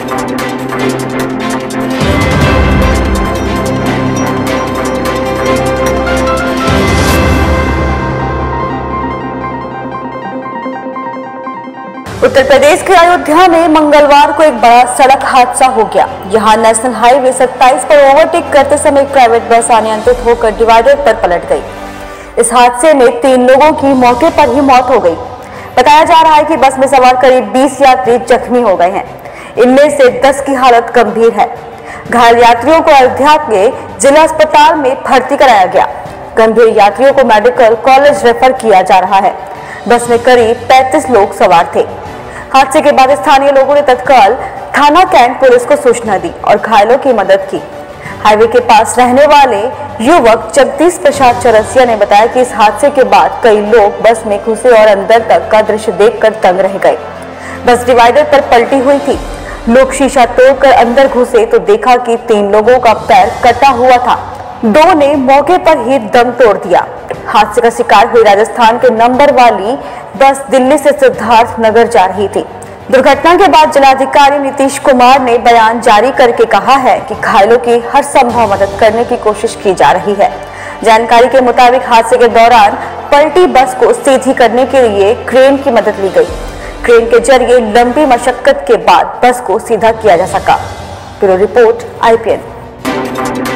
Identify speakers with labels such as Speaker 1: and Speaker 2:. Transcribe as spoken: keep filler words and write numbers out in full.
Speaker 1: उत्तर प्रदेश के अयोध्या में मंगलवार को एक बड़ा सड़क हादसा हो गया। यहां नेशनल हाईवे सत्ताईस पर ओवरटेक करते समय एक प्राइवेट बस अनियंत्रित होकर डिवाइडर पर पलट गई। इस हादसे में तीन लोगों की मौके पर ही मौत हो गई। बताया जा रहा है कि बस में सवार करीब बीस यात्री जख्मी हो गए हैं। इनमें से दस की हालत गंभीर है। घायल यात्रियों को अयोध्या के जिला अस्पताल में भर्ती कराया गया। गंभीर यात्रियों को मेडिकल कॉलेज रेफर किया जा रहा है। बस में करीब पैंतीस लोग सवार थे। हादसे के बाद स्थानीय लोगों ने तत्काल थाना कैंट पुलिस को सूचना दी और घायलों की मदद की। हाईवे के पास रहने वाले युवक जगदीश प्रसाद चौरसिया ने बताया कि इस हादसे के बाद कई लोग बस में घुसे और अंदर तक का दृश्य देखकर दंग रह गए। बस डिवाइडर पर पलटी हुई थी। लोग शीशा तोड़कर अंदर घुसे तो देखा कि तीन लोगों का पैर कटा हुआ था। दो ने मौके पर ही दम तोड़ दिया। हादसे का शिकार हुई राजस्थान के नंबर वाली बस दिल्ली से सिद्धार्थ नगर जा रही थी। दुर्घटना के बाद जिलाधिकारी नीतीश कुमार ने बयान जारी करके कहा है कि घायलों की हर संभव मदद करने की कोशिश की जा रही है। जानकारी के मुताबिक हादसे के दौरान पलटी बस को सीधी करने के लिए क्रेन की मदद ली गई। क्रेन के जरिए लंबी मशक्कत के बाद बस को सीधा किया जा सका। Bureau report I P N.